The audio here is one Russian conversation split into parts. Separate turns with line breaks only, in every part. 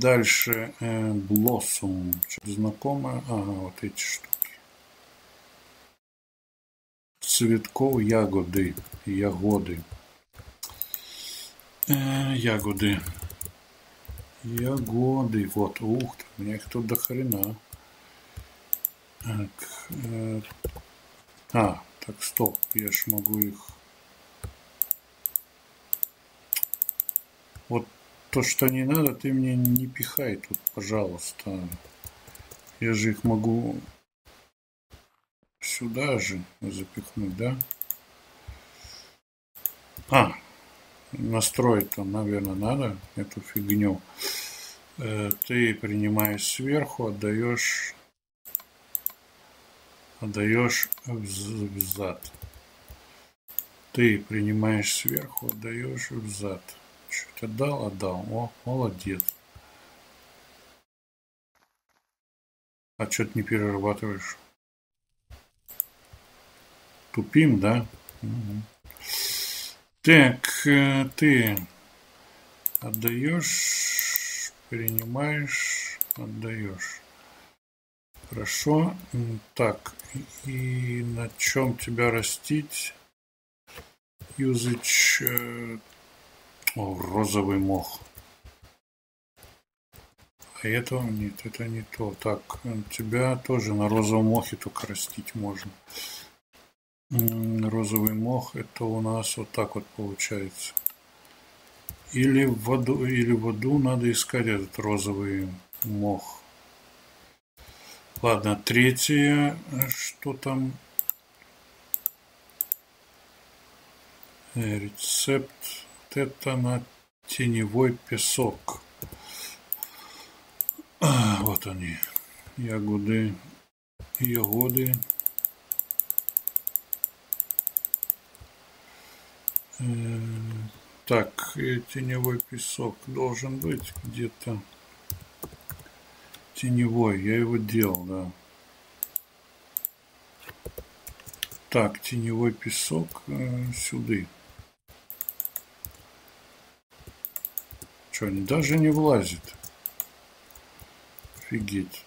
Дальше Blossom. Что-то знакомое. Ага, вот эти штуки. Цветков ягоды. Ягоды. Ягоды. Ягоды. Вот, ух ты, у меня их тут до хрена. Так, так, стоп, я ж могу их... Вот то, что не надо, ты мне не пихай тут, пожалуйста. Я же их могу сюда же запихнуть, да? Настроить там, наверное, надо эту фигню. Ты принимаешь сверху, отдаешь взад. Ты принимаешь сверху, отдаешь взад. Чуть отдал, отдал. О, молодец. А что ты не перерабатываешь? Тупим, да? Угу. Так, ты отдаешь, принимаешь, отдаешь. Хорошо. Так, и на чем тебя растить? Юзач. Розовый мох. А этого нет, это не то. Так, тебя тоже на розовом мохе только растить можно. Розовый мох, это у нас вот так вот получается. Или в воду надо искать этот розовый мох. Ладно, третье, что там? Рецепт. Вот это на теневой песок. Вот они. Ягоды. Так, теневой песок должен быть где-то. Теневой, я его делал, да. Так, теневой песок сюда. Что, они даже не влазит? Офигеть.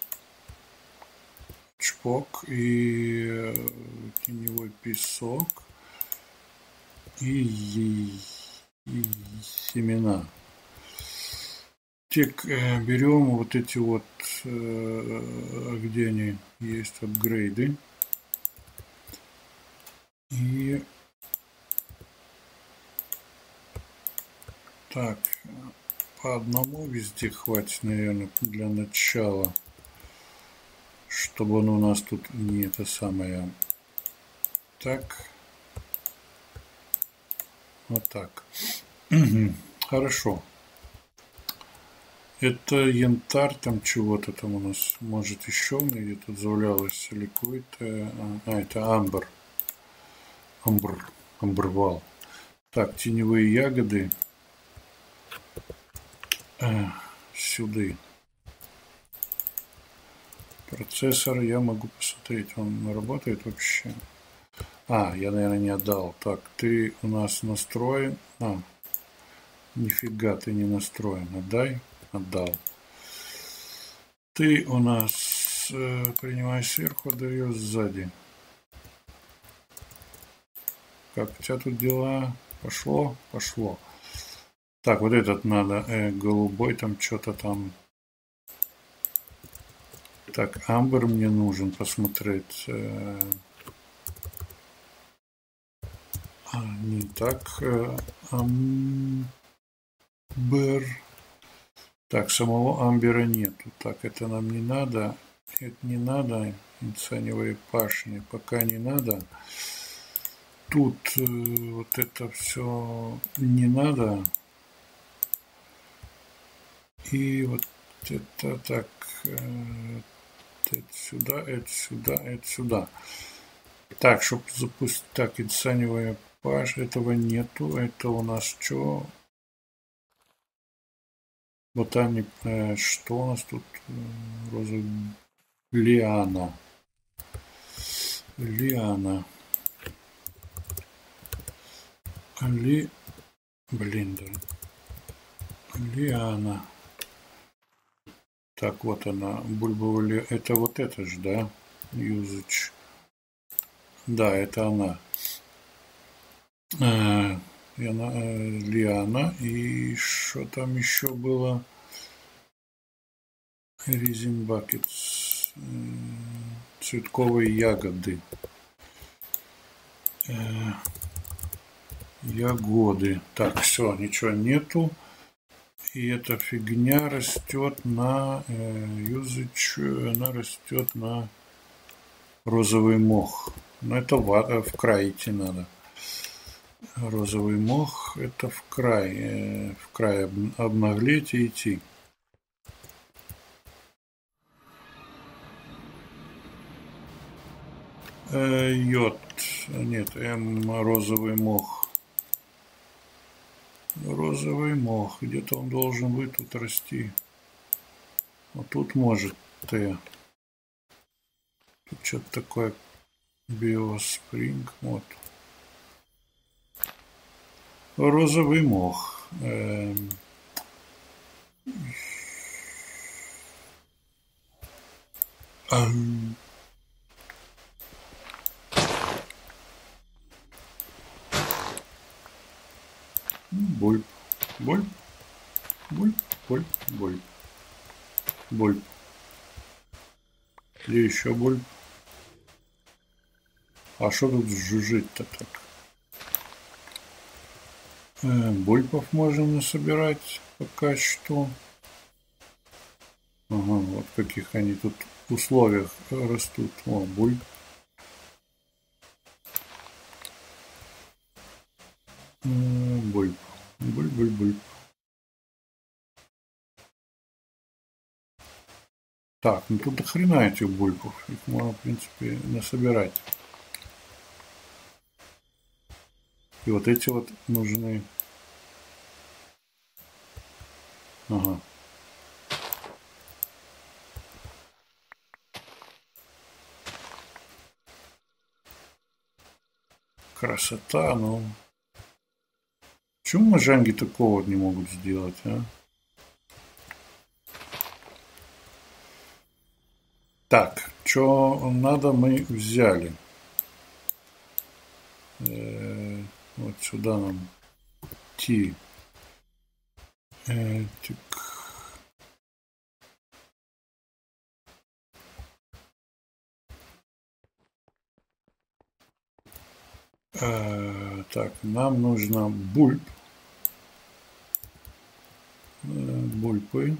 Чпок и теневой песок и семена. Так, берем вот эти вот, где они есть, апгрейды. И так, по одному везде хватит, наверное, для начала, чтобы он у нас тут не это самое. Так, вот так. Хорошо. Это янтарь, там чего-то там у нас, может, еще у меня где-то завалялось, или какой-то, это амбр. Амбрвал. Так, теневые ягоды. Сюда. Процессор я могу посмотреть, он работает вообще. Я, наверное, не отдал. Так, ты у нас настроен. Нифига ты не настроен. Отдай. Отдал. Ты у нас принимаешь сверху, отдаешь сзади. Как у тебя тут дела? Пошло? Пошло. Так, вот этот надо. Голубой там что-то там. Так, амбр мне нужен посмотреть. Не так. Амбер. Так, самого амбера нету. Так, это нам не надо. Это не надо. Инсаневые пашни пока не надо. Тут вот это все не надо. И вот это так. Это сюда, это сюда, это сюда. Так, чтобы запустить. Так, инсаневая паш. Этого нету. Это у нас что? Ботаник. Что у нас тут? Роза. Лиана. Блиндер. Лиана. Так, вот она, бульбовая, это вот это же, да? Usage. Да, это она. И она Лиана. И что там еще было? Resin Buckets. Цветковые ягоды. Ягоды. Так, все, ничего нету. И эта фигня растет на usage, она растет на розовый мох. Но это в край идти надо. Розовый мох это в край обнаглеть и идти. Йод, нет, розовый мох. Розовый мох, где-то он должен быть тут расти. Вот тут может Т. Тут что-то такое биоспринг, вот. Розовый мох. Бульб, бульб, бульб, бульб, бульб, бульб. Где еще бульб? А что тут жужжит-то так? Бульбов можно насобирать пока что. Ага, вот в каких они тут условиях растут. О, бульб. Бульб. Бульб, бульб, бульб. Так, ну тут до хрена этих бульбов. Их можно, в принципе, насобирать. И вот эти вот нужны. Ага. Красота, ну. Почему мажанги такого не могут сделать, а? Так, что надо, мы взяли. Вот сюда нам идти. Так, нам нужно бульб. Бульбы.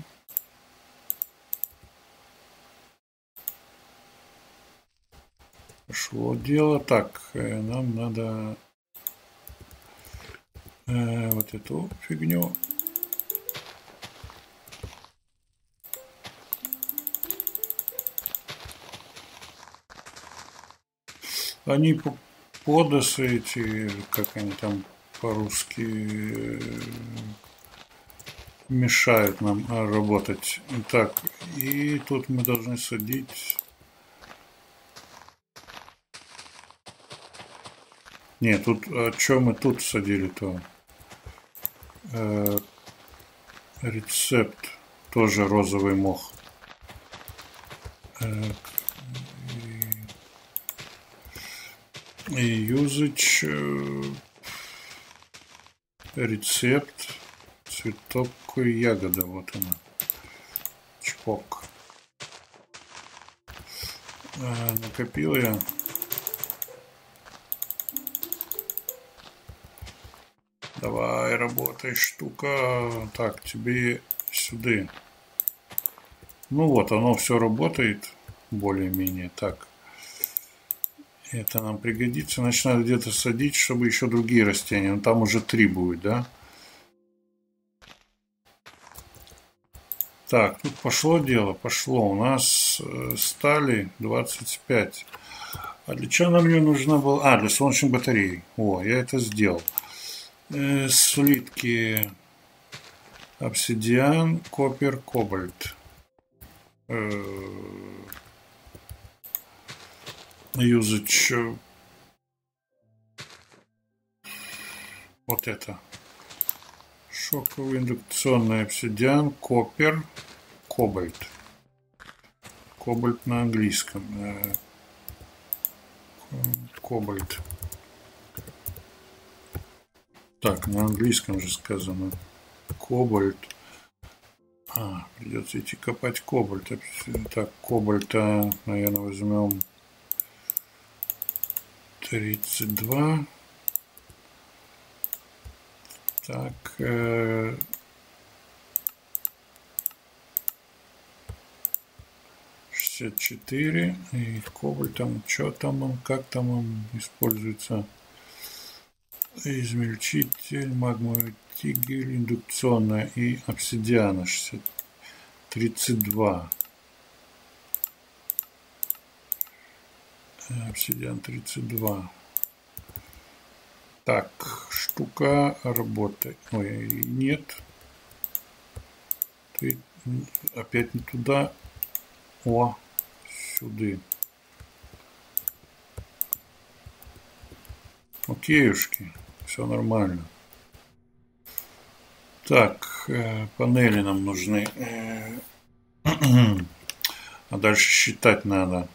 Пошло дело. Так, нам надо вот эту фигню. Они подосы эти, как они там по-русски, мешают нам работать. Так, и тут мы должны садить. Нет, тут что мы тут садили-то? Рецепт. Тоже розовый мох. И usage. Рецепт. Цветок и ягода. Вот она. Чпок. Накопил я. Давай, работай, штука. Так, тебе сюда. Ну вот, оно все работает более-менее. Так. Это нам пригодится. Значит, надо где-то садить, чтобы еще другие растения. Ну, там уже 3 будет, да? Так, тут пошло дело, пошло. У нас стали 25. А для чего нам ее нужна была? А, для солнечных батарей. О, я это сделал. Слитки обсидиан, копер, кобальт. Usage. Вот это. Шоковый индукционный обсидиан, копер, кобальт. Кобальт на английском. Кобальт. Так, на английском же сказано. Кобальт. Придется идти копать кобальт. Так, кобальта, наверное, возьмем 32. Так, 64. И кобальтом, что там он, как там он используется? Измельчитель, магмовый тигель, индукционная и обсидиана 32. Обсидиан 32. Так, штука работает. Ой, нет. Ты опять не туда. О, сюда. Окейушки. Все нормально. Так, панели нам нужны. А дальше считать надо.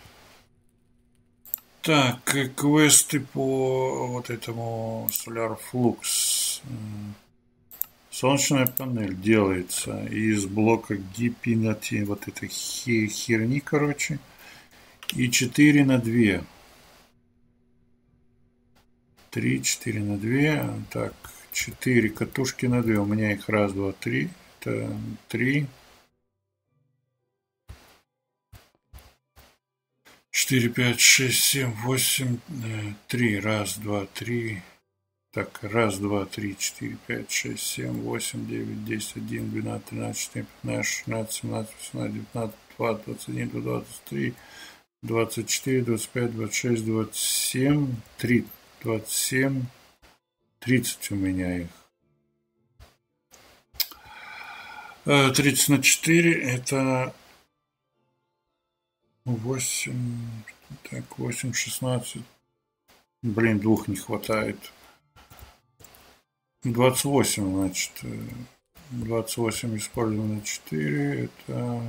Так, квесты по вот этому Solar Flux. Солнечная панель делается из блока гипинати, вот этой херни, короче. И 4 на 2. 3, 4 на 2. Так, 4 катушки на 2. У меня их раз, два, три. Это 3. 4, 5, 6, 7, 8, 3. Раз, два, три. Так, раз, два, три, 4, 5, 6, 7, 8, 9, 10, 11, 12, 13, 14, 15, 16, 17, 18, 19, 20, 21, 23, 24, 25, 26, 27, 3, 27, 30 у меня их. 30 на 4 это 8, так, 8, 16. Блин, двух не хватает. 28, значит. 28 используем на 4. Это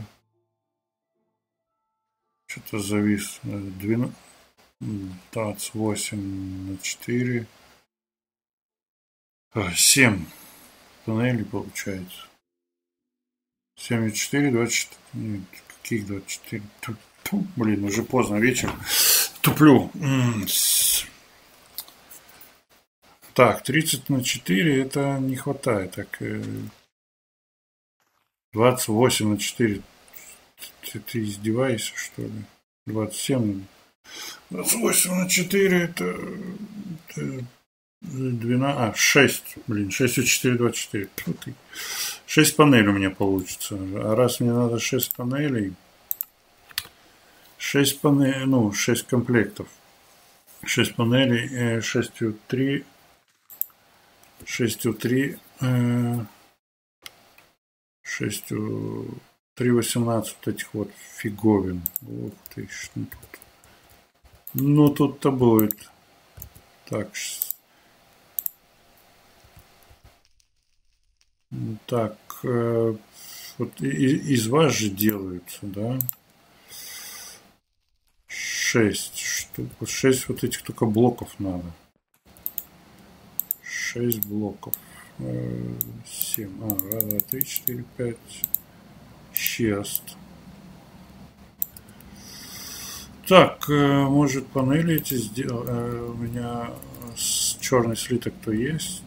что-то завис. 28 на 4. 7 панелей получается. 7 и 4, 24. Нет, каких 24? Блин, уже поздно вечер. Туплю. Так, 30 на 4 это не хватает. Так, 28 на 4. Ты издеваешься, что ли? 27. 28 на 4 это 12, 6. Блин, 6 и 4, 24. 6 панелей у меня получится. А раз мне надо 6 панелей, 6 панелей, ну, 6 комплектов. 6 панелей, 6 3. 6 3. 6 3, 18 вот этих вот фиговин. Ух ты, что тут. Ну, тут-то будет. Так. Так. Вот из вас же делаются, да? 6 штук. 6 вот этих только блоков надо. 6 блоков. 7. 1, 2, 3, 4, 5. 6. Так, может панели эти сделать. У меня черный слиток-то есть.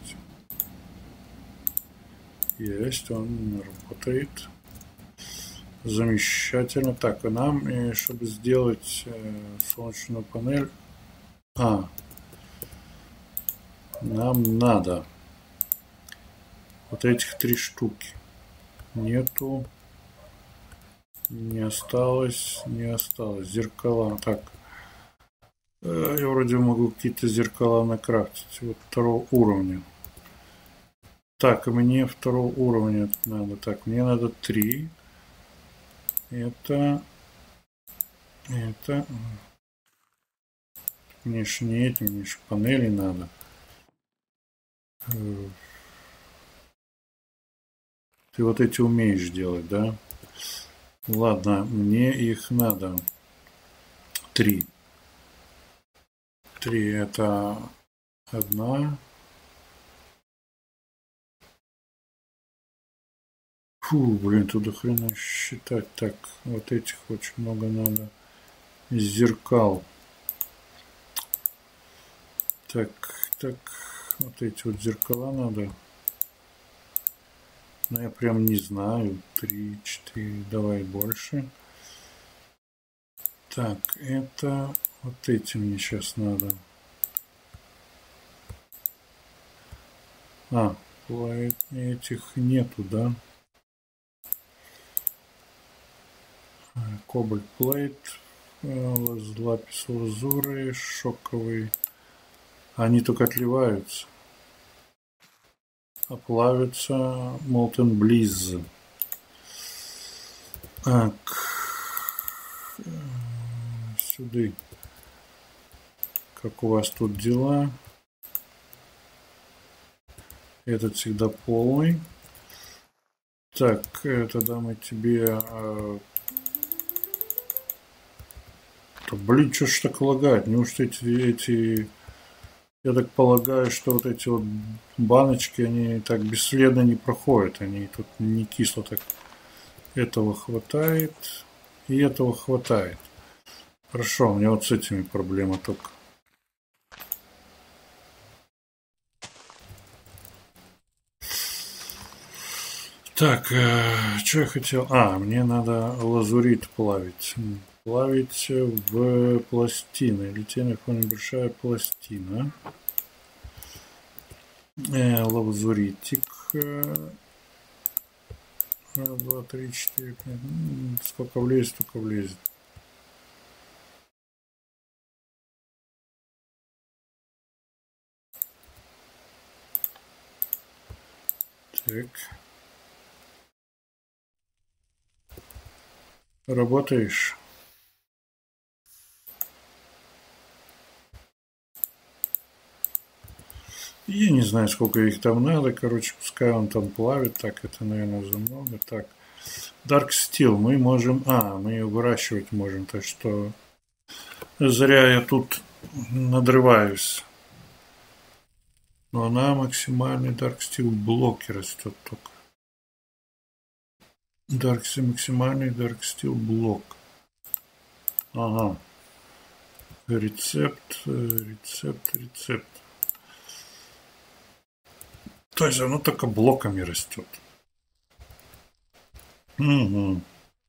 Есть, он работает. Замечательно. Так, а нам, чтобы сделать солнечную панель, нам надо вот этих 3 штуки. Нету. Не осталось. Зеркала. Так. Я вроде могу какие-то зеркала накрафтить. Вот 2 уровня. Так, мне 2 уровня надо. Так, мне надо 3. Это. Мне ж не эти, мне ж панели надо. Ты вот эти умеешь делать, да? Ладно, мне их надо 3. 3 это одна. Фу, блин, туда хрена считать. Так, вот этих очень много надо. Зеркал. Так, так, вот эти вот зеркала надо. Но я прям не знаю. 3, 4, давай больше. Так, это вот эти мне сейчас надо. А, этих нету, да? Кобальт плейт, лапис лазуры, шоковый. Они только отливаются. А плавятся Molten Bliss. Так. Сюда. Как у вас тут дела? Этот всегда полный. Так, тогда мы тебе... Блин, что ж так лагает? Неужто эти... Я так полагаю, что вот эти вот баночки, они так бесследно не проходят. Они тут не кисло так. Этого хватает. И этого хватает. Хорошо, у меня вот с этими проблема только. Так, что я хотел? Мне надо лазурит плавить. Плавить в пластины. Литейная большая пластина. Лазуритик. Раз, два, три, четыре, пять. Сколько влезет, столько влезет. Так. Работаешь? Я не знаю, сколько их там надо. Короче, пускай он там плавит. Так, это, наверное, за много. Так. Dark Steel мы можем... мы ее выращивать можем. Так что зря я тут надрываюсь. Но она максимальный Dark Steel блоке растет только. Максимальный Dark Steel блок. Ага. Рецепт. То есть оно только блоками растет. Угу.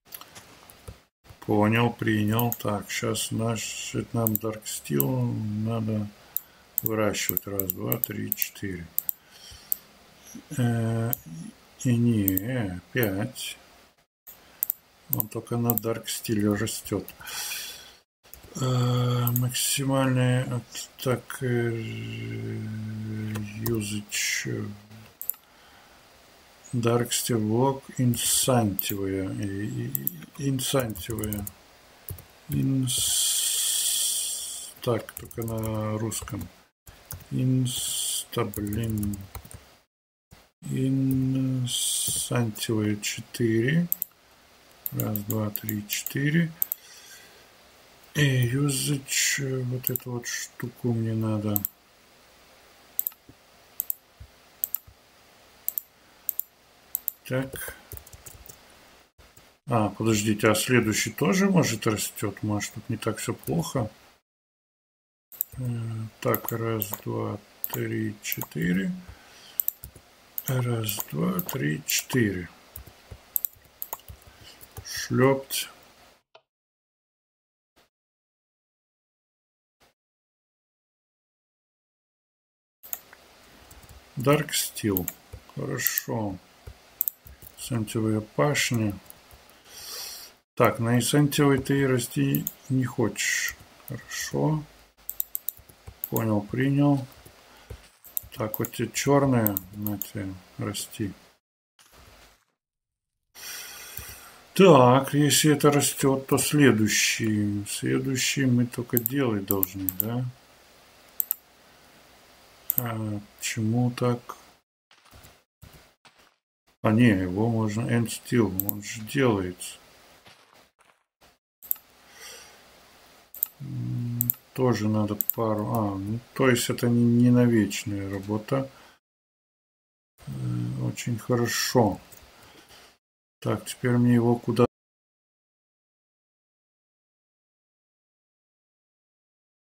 Понял, принял. Так, сейчас нам Dark Steel надо выращивать. Раз, два, три, четыре. И не, 5. Он только на Dark Steel растет. Максимальный так usage Dark Steel Block инсантивая. Так, только на русском. Инсантивая 4. Раз, два, три, 4. И юзач, вот эту вот штуку мне надо. Так. Подождите, а следующий тоже может растет? Может, тут не так все плохо? Так, раз, два, три, 4. Раз, два, три, 4. Шлепать. Dark Steel. Хорошо. Сантевая пашня. Так, на эссентиевой ты расти не хочешь. Хорошо. Понял, принял. Так, вот те черные, на те расти. Так, если это растет, то следующий. Следующий мы только делать должны, да? Почему так? Не, его можно End Steel, он же делается. Тоже надо пару. Ну, то есть это не навечная работа. Очень хорошо. Так, теперь мне его куда